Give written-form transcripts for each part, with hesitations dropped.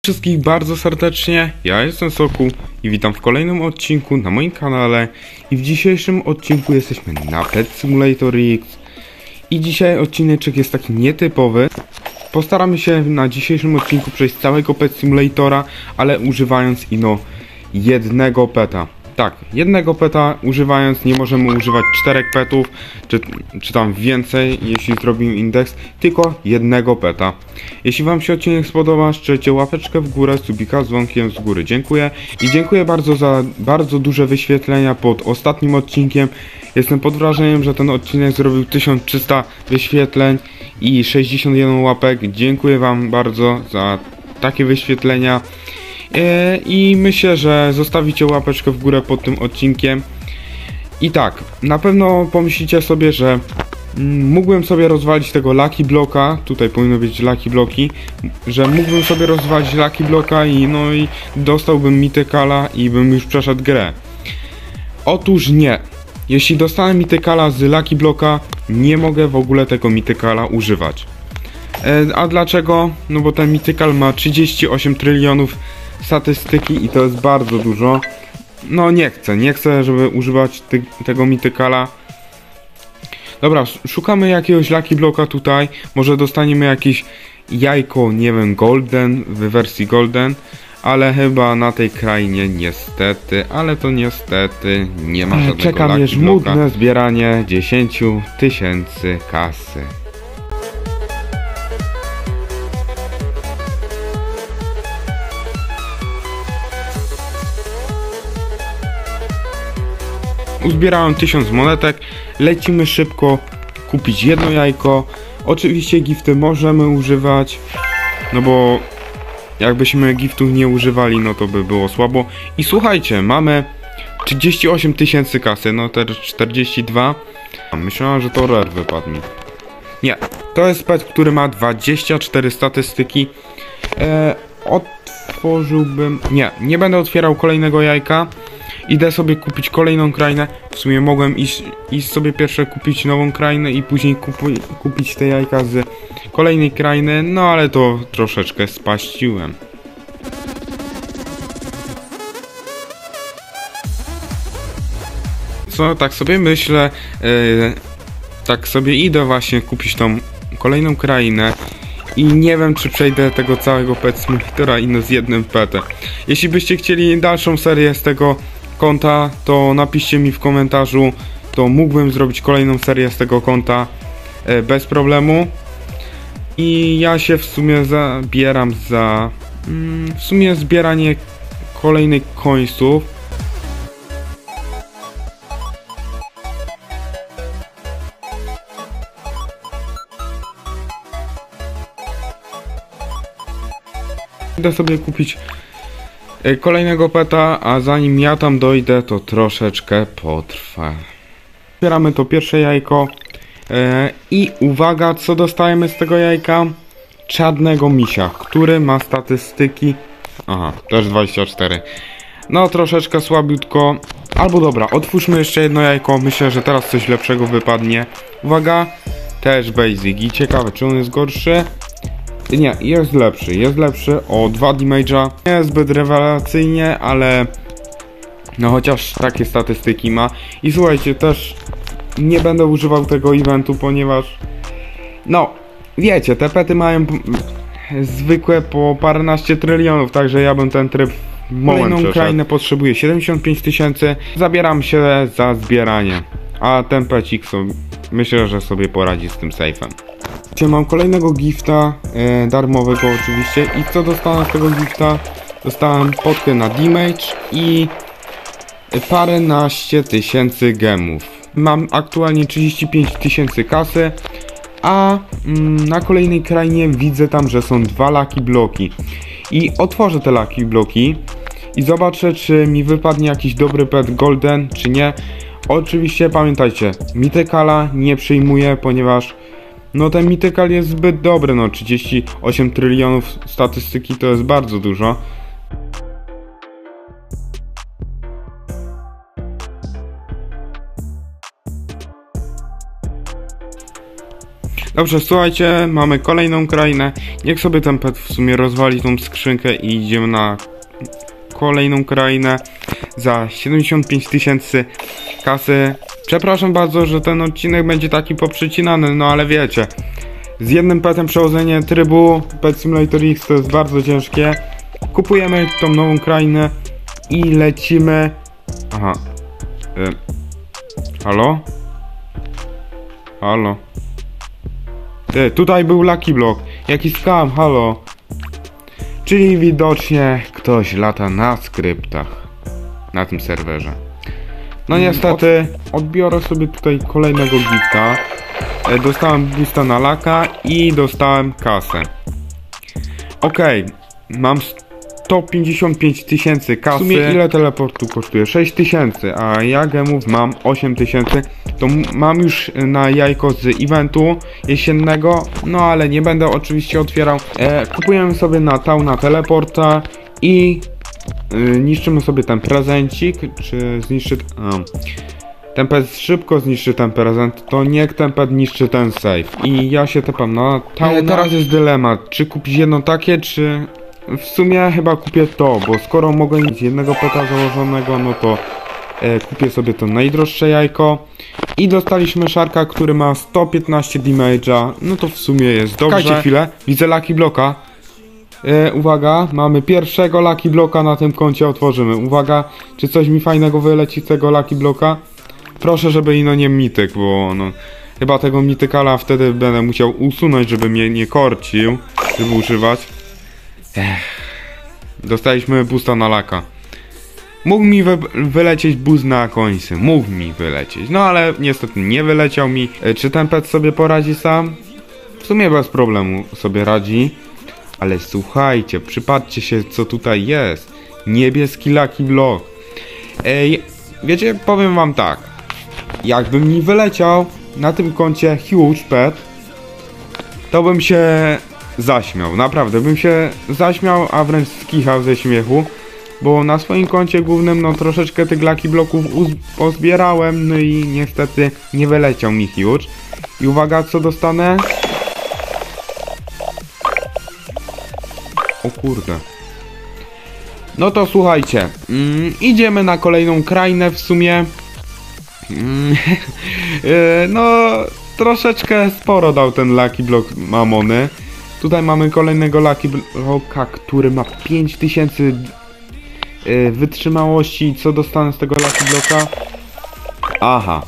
Wszystkich bardzo serdecznie, ja jestem Soku i witam w kolejnym odcinku na moim kanale. I w dzisiejszym odcinku jesteśmy na Pet Simulator X. I dzisiaj odcineczek jest taki nietypowy. Postaramy się na dzisiejszym odcinku przejść całego Pet Simulatora, ale używając jednego peta. Tak, jednego peta używając, nie możemy używać 4 petów, czy tam więcej, jeśli zrobimy indeks, tylko jednego peta. Jeśli wam się odcinek spodoba, szczercie łapeczkę w górę, subika z dzwonkiem z góry. Dziękuję i dziękuję bardzo za bardzo duże wyświetlenia pod ostatnim odcinkiem. Jestem pod wrażeniem, że ten odcinek zrobił 1300 wyświetleń i 61 łapek. Dziękuję wam bardzo za takie wyświetlenia. I myślę, że zostawicie łapeczkę w górę pod tym odcinkiem. I tak, na pewno pomyślicie sobie, że mógłbym sobie rozwalić tego Lucky Blocka. Tutaj powinno być Lucky Blocki. Że mógłbym sobie rozwalić Lucky Blocka i dostałbym Mythicala i bym już przeszedł grę. Otóż nie. Jeśli dostanę Mythicala z Lucky Blocka, nie mogę w ogóle tego Mythicala używać. A dlaczego? No bo ten Mythical ma 38 trylionów statystyki i to jest bardzo dużo. No nie chcę, żeby używać tego Mythicala. Dobra, szukamy jakiegoś Lucky Blocka tutaj. Może dostaniemy jakieś jajko, nie wiem, Golden, w wersji Golden. Ale chyba na tej krainie niestety, nie ma żadnego Czeka mnie Lucky Blocka. żmudne zbieranie 10 000 kasy. Uzbierałem 1000 monetek, lecimy szybko kupić jedno jajko. Oczywiście gifty możemy używać, no bo jakbyśmy giftów nie używali, no to by było słabo. I słuchajcie, mamy 38 000 kasy, no teraz 42. Myślałem, że to rare wypadnie. Nie, to jest pet, który ma 24 statystyki. Otworzyłbym... Nie będę otwierał kolejnego jajka. Idę sobie kupić kolejną krainę. W sumie mogłem iść sobie pierwsze kupić nową krainę i później kupić te jajka z kolejnej krainy. No ale to troszeczkę spaściłem. Co, tak sobie myślę, tak sobie idę właśnie kupić tą kolejną krainę. I nie wiem, czy przejdę tego całego Pet Simulatora ino z jednym petem. Jeśli byście chcieli dalszą serię z tego konta, to napiszcie mi w komentarzu, to mógłbym zrobić kolejną serię z tego konta bez problemu. I ja się w sumie zabieram za zbieranie kolejnych coinsów. Idę sobie kupić kolejnego peta, a zanim ja tam dojdę, to troszeczkę potrwa. Zbieramy to pierwsze jajko i uwaga, co dostajemy z tego jajka? Czarnego misia, który ma statystyki... Aha, też 24. No troszeczkę słabiutko. Albo dobra, otwórzmy jeszcze jedno jajko. Myślę, że teraz coś lepszego wypadnie. Uwaga, też basic i ciekawe, czy on jest gorszy? Nie, jest lepszy o 2 damage'a. Nie jest zbyt rewelacyjnie, ale no chociaż takie statystyki ma. I słuchajcie, też nie będę używał tego eventu, ponieważ no, wiecie, te pety mają zwykłe po paręnaście trylionów, także ja bym ten tryb kolejną krainę potrzebuję 75 000. Zabieram się za zbieranie, a ten pecik myślę, że sobie poradzi z tym safe'em. Mam kolejnego gifta, darmowego oczywiście. I co dostałem z tego gifta? Dostałem potkę na damage i paręnaście tysięcy gemów. Mam aktualnie 35 000 kasy, a na kolejnej krainie widzę tam, że są 2 Lucky Blocki. I otworzę te Lucky Blocki i zobaczę, czy mi wypadnie jakiś dobry pet Golden, czy nie. Oczywiście pamiętajcie, Mythicala nie przyjmuję, ponieważ no ten Mythical jest zbyt dobry, no 38 trylionów statystyki to jest bardzo dużo. Dobrze, słuchajcie, mamy kolejną krainę. Niech sobie ten pet w sumie rozwali tą skrzynkę i idziemy na kolejną krainę za 75 000 kasy. Przepraszam bardzo, że ten odcinek będzie taki poprzecinany, no ale wiecie, z jednym petem przechodzenie trybu Pet Simulator X to jest bardzo ciężkie. Kupujemy tą nową krainę i lecimy. Aha. Halo? Halo? Ty, tutaj był Lucky Block. Jaki scam, halo? Czyli widocznie ktoś lata na skryptach na tym serwerze. No niestety, odbiorę sobie tutaj kolejnego gifta. Dostałem boosta na laka i dostałem kasę. Okej, mam 155 000 kasy. W sumie ile teleportu kosztuje? 6 000, a ja gemów mam 8 000. To mam już na jajko z eventu jesiennego, no ale nie będę oczywiście otwierał. Kupujemy sobie na Tauna teleporta i niszczymy sobie ten prezencik, czy zniszczy... ten pet szybko zniszczy ten prezent, to niech ten pet niszczy ten save. I ja się tepam na Tauna. Teraz jest dylemat, czy kupić jedno takie, czy... W sumie chyba kupię to, bo skoro mogę mieć jednego peta założonego, no to kupię sobie to najdroższe jajko. I dostaliśmy szarka, który ma 115 damage'a, no to w sumie jest dobrze. Czekajcie chwilę, widzę Lucky Blocka. Uwaga, mamy pierwszego Lucky Blocka na tym koncie, otworzymy. Uwaga, czy coś mi fajnego wyleci z tego Lucky Blocka? Proszę, żeby ino nie mityk, bo no... Chyba tego mitykala wtedy będę musiał usunąć, żeby mnie nie korcił, żeby używać. Dostaliśmy boosta na laka. Mógł mi wylecieć boost na końcu, mógł mi wylecieć, no ale niestety nie wyleciał mi. Czy ten pet sobie poradzi sam? W sumie bez problemu sobie radzi. Ale słuchajcie, przypatrzcie się co tutaj jest. Niebieski Lucky Block. Wiecie, powiem wam tak. Jakbym mi wyleciał na tym koncie Huge Pet, to bym się zaśmiał, naprawdę bym się zaśmiał, a wręcz skichał ze śmiechu, bo na swoim koncie głównym no troszeczkę tych Lucky Blocków pozbierałem, no i niestety nie wyleciał mi Huge. I uwaga, co dostanę? O kurde. No to słuchajcie, idziemy na kolejną krainę w sumie. No troszeczkę sporo dał ten Lucky Block mamony. Tutaj mamy kolejnego Lucky Blocka, który ma 5000 wytrzymałości. Co dostanę z tego Lucky Blocka? Aha.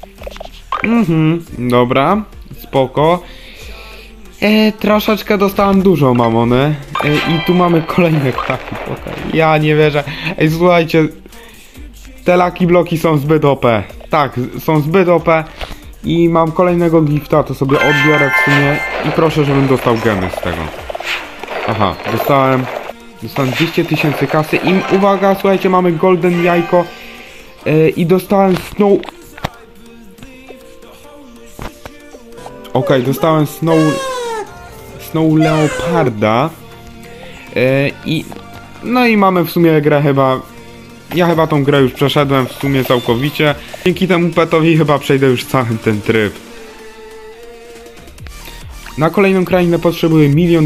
Dobra, spoko. Troszeczkę dostałem dużo mamony. I tu mamy kolejnego Lucky Blocka. Ja nie wierzę. Ej, słuchajcie, te Lucky Blocki są zbyt OP. Tak, są zbyt OP. I mam kolejnego gifta, to sobie odbiorę w sumie. I proszę, żebym dostał gemy z tego. Aha, dostałem 200 000 kasy. I uwaga, słuchajcie, mamy golden jajko. I dostałem snow... Okej, dostałem snow leoparda. No i mamy w sumie grę chyba... Ja chyba tą grę już przeszedłem w sumie całkowicie. Dzięki temu petowi chyba przejdę już cały ten tryb. Na kolejną krainę potrzebuję 1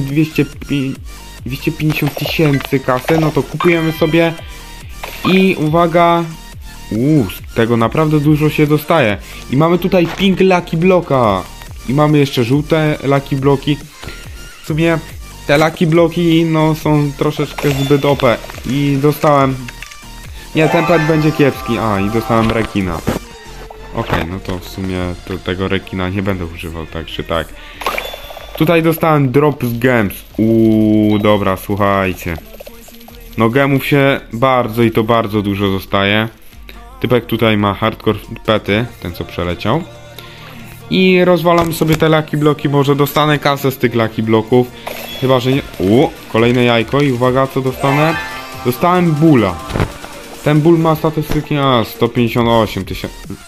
250 000 kasy. No to kupujemy sobie. I uwaga. Z tego naprawdę dużo się dostaje. I mamy tutaj pink Lucky Blocka. I mamy jeszcze żółte Lucky Blocki. W sumie te Lucky Blocki no są troszeczkę zbyt OP. I dostałem... Nie, ten pet będzie kiepski. A, i dostałem rekina. Okej, no to w sumie tego rekina nie będę używał, tak czy tak. Tutaj dostałem drop z gems. Dobra, słuchajcie. No gemów się bardzo i to bardzo dużo dostaje. Typek tutaj ma hardcore pety, ten co przeleciał. I rozwalam sobie te Lucky Blocki, może dostanę kasę z tych Lucky Blocków. Chyba, że nie... Kolejne jajko i uwaga, co dostanę? Dostałem bula. Ten ból ma statystyki 158 000.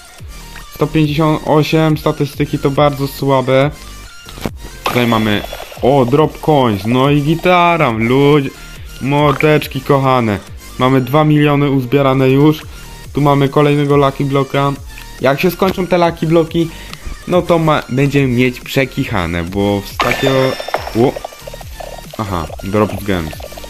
158 statystyki to bardzo słabe. Tutaj mamy... drop coins, no i gitara, ludzie. Mordeczki kochane. Mamy 2 miliony uzbierane już. Tu mamy kolejnego Lucky Blocka. Jak się skończą te Lucky Blocki, no to będziemy mieć przekichane, bo z takiego... Aha, Drop Games.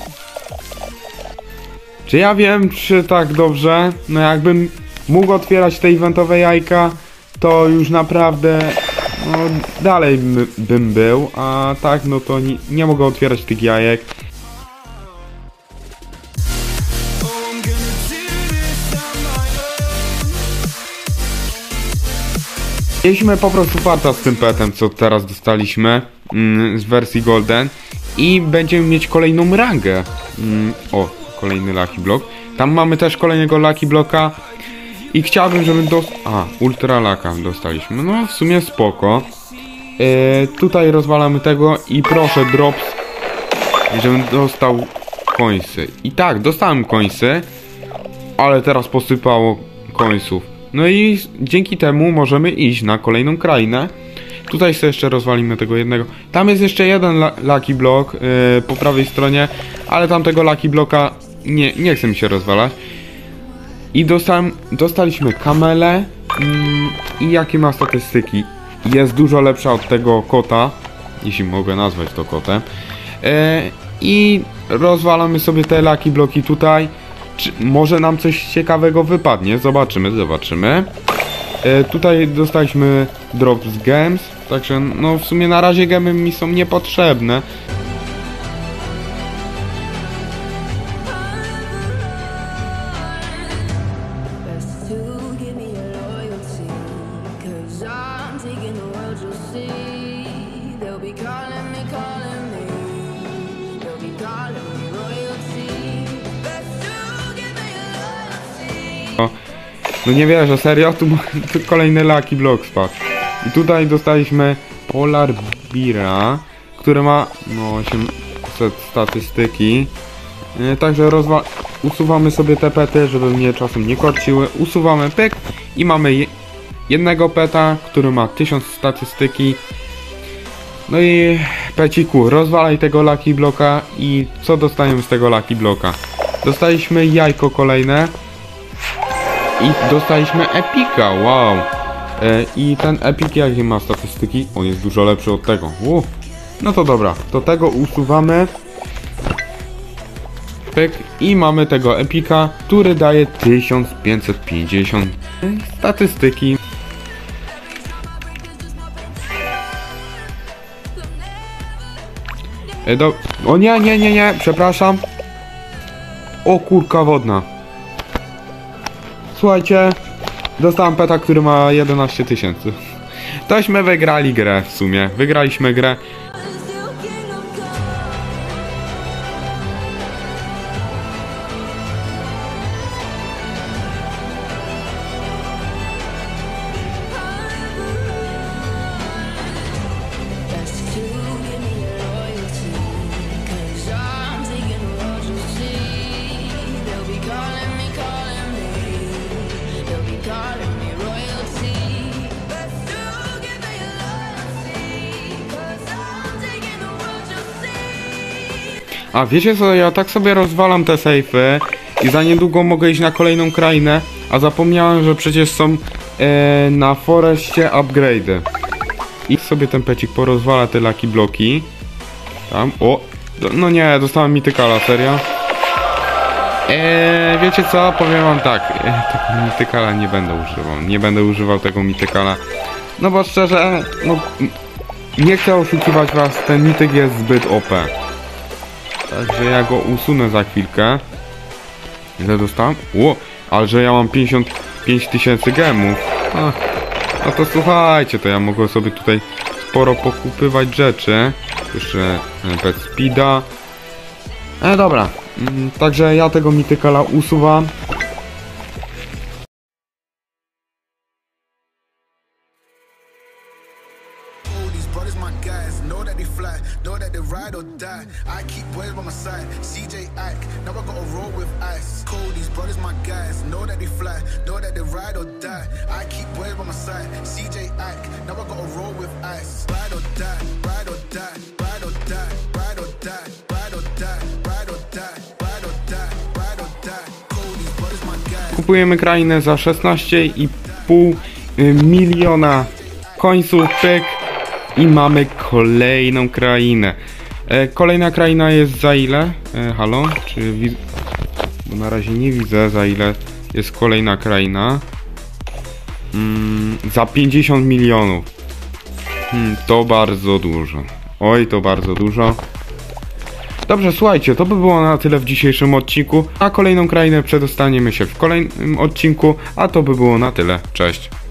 Czy ja wiem, czy tak dobrze? No jakbym mógł otwierać te eventowe jajka, to już naprawdę, no dalej bym był, a tak no to nie mogę otwierać tych jajek. Mieliśmy po prostu farta z tym petem, co teraz dostaliśmy z wersji Golden i będziemy mieć kolejną rangę. Kolejny Lucky Block. Tam mamy też kolejnego Lucky Blocka i chciałbym, żeby Ultra Laka dostaliśmy. No w sumie spoko. Tutaj rozwalamy tego i proszę drops, żebym dostał końsy. I tak, dostałem końsy, ale teraz posypało końców. No i dzięki temu możemy iść na kolejną krainę. Tutaj sobie jeszcze rozwalimy tego jednego. Tam jest jeszcze jeden Lucky Block po prawej stronie, ale tamtego Lucky Blocka nie chce mi się rozwalać. I dostaliśmy kamelę. I jakie ma statystyki? Jest dużo lepsza od tego kota, jeśli mogę nazwać to kotem. I rozwalamy sobie te Lucky Blocki tutaj. Czy może nam coś ciekawego wypadnie? Zobaczymy. Tutaj dostaliśmy Drop Games, także no w sumie na razie gemy mi są niepotrzebne. No nie wierzę, serio? Tu kolejny Lucky Block spadł. I tutaj dostaliśmy Polar Beara, który ma no 800 statystyki. Także usuwamy sobie te pety, żeby mnie czasem nie korciły. Usuwamy pyk i mamy jednego peta, który ma 1000 statystyki. No i peciku, rozwalaj tego Lucky Blocka i co dostajemy z tego Lucky Blocka? Dostaliśmy jajko kolejne. I dostaliśmy epika, wow. I ten epik jakie ma statystyki? On jest dużo lepszy od tego. No to dobra, to tego usuwamy. Pyk. I mamy tego epika, który daje 1550 statystyki. O nie, przepraszam. O kurka wodna. Słuchajcie, dostałem peta, który ma 11 000. Tośmy wygrali grę w sumie. Wygraliśmy grę. A wiecie co, ja tak sobie rozwalam te sejfy i za niedługo mogę iść na kolejną krainę, a zapomniałem, że przecież są na Forestie upgrade'y. I sobie ten pecik porozwala te Lucky Bloki. Tam, no nie, dostałem mitykala, serio. Wiecie co, powiem wam tak, tego mitykala nie będę używał, nie będę używał tego mitykala. No bo szczerze, no nie chcę oszukiwać was, ten mityk jest zbyt OP. Także ja go usunę za chwilkę. Ile dostałem? Ale że ja mam 55 000 gemów. No to słuchajcie, to ja mogę sobie tutaj sporo pokupywać rzeczy. Jeszcze pet speeda. Dobra. Także ja tego mitykala usuwam. Kupujemy krainę za 16,5 miliona W końcu pyk i mamy kolejną krainę. Kolejna kraina jest za ile? Halo? Bo na razie nie widzę za ile jest kolejna kraina. Za 50 milionów. To bardzo dużo. Oj, to bardzo dużo. Dobrze, słuchajcie, to by było na tyle w dzisiejszym odcinku, a kolejną krainę przedostaniemy się w kolejnym odcinku, a to by było na tyle. Cześć.